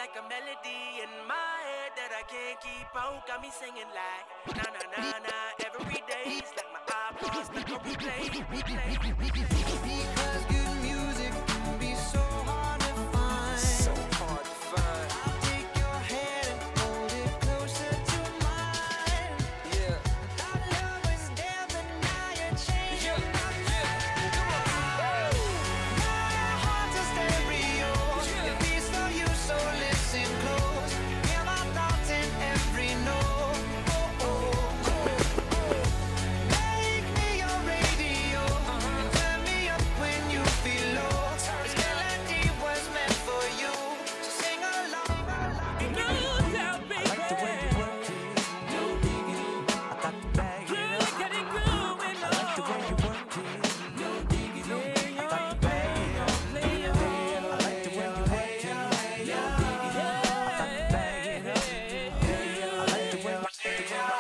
like a melody in my head that I can't keep out. Got me singing like na na na na every day. It's like my iPod's like a replay. Because good music can be so hard to find. So hard to find. I'll take your hand and hold it closer to mine. Yeah. Our love was there, but now you're changing my mind. Now your heart's a stereo. It beats for you, so listen close. Hear my thoughts in every note. Make me your radio. Turn me up when you feel low. This melody was meant for you, so sing along. No doubt, baby. I like the way you work it. No diggity. I got to bag it up. Really get it grooving. I like the way you work it. No diggity. I got to bag it up. I like the way you work it. No diggity. I got to bag it up. I like the way you work it.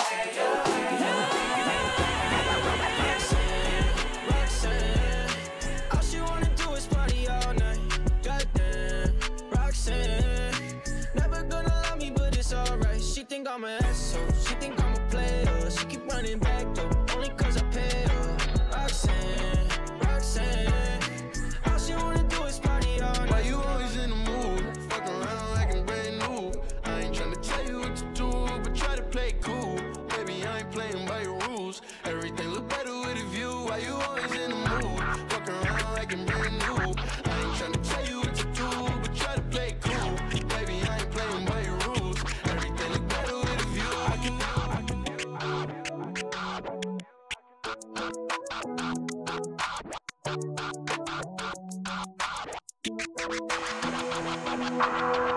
Roxanne, all she wanna do is party all night. Goddamn, Roxanne, never gonna love me, but it's alright. She think I'm an asshole, she think I'm a player. She keep running back though, only cause I pay her. Roxanne, Roxanne, all she wanna do is party all night. Why you always in the mood? Fuck around like I'm brand new. I ain't tryna tell you what to do, but try to play cool. Baby, I ain't playing by your rules. Everything look better with a view. Why you always in the mood? Fuck around like I'm brand new. I ain't tryna tell you what to do, but try to play cool. Baby, I ain't playing by your rules. Everything look better with a view. I can